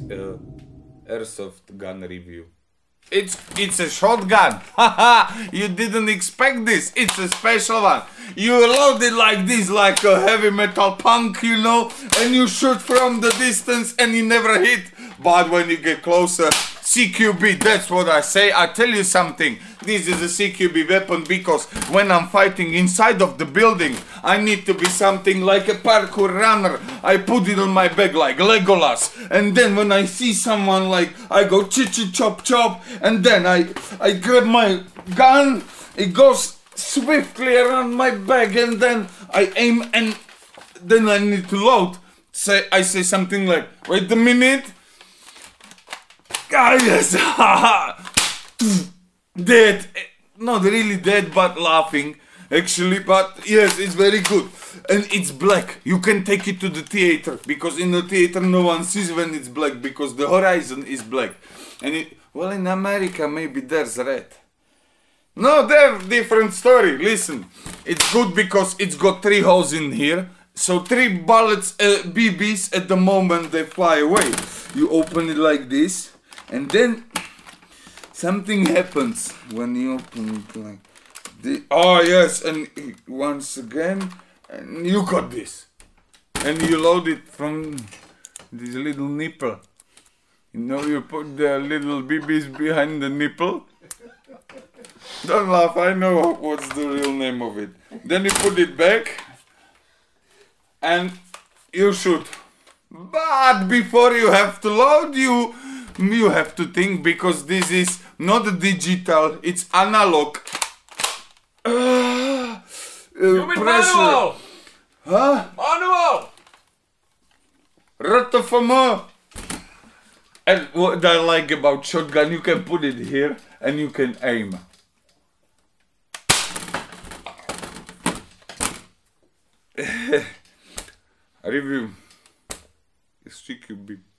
airsoft gun review. It's a shotgun. Haha, you didn't expect this. It's a special one. You load it like this, like a heavy metal punk, you know, and you shoot from the distance and you never hit. But when you get closer, CQB, that's what I say. I tell you something, this is a CQB weapon because when I'm fighting inside of the building, I need to be something like a parkour runner. I put it on my back like Legolas, and then when I see someone, like, I go chop chop, and then I grab my gun, it goes swiftly around my back, and then I aim, and then I need to load. I say something like, wait a minute. Ah, yes, dead, not really dead, but laughing, actually, but yes, it's very good, and it's black. You can take it to the theater, because in the theater no one sees when it's black, because the horizon is black, and well, in America maybe there's red. No, they're different story. Listen, it's good because it's got 3 holes in here, so 3 bullets, BBs, at the moment they fly away. You open it like this. And then something happens when you open it like this. Oh yes, and once again, and you got this. And you load it from this little nipple. You know, you put the little BBs behind the nipple. Don't laugh, I know what's the real name of it. Then you put it back and you shoot. But before you have to load, you have to think, because this is not digital, it's analog. You mean manual? Huh? Manual! RTFM. And what I like about shotgun, you can put it here and you can aim. Review. It's CQB.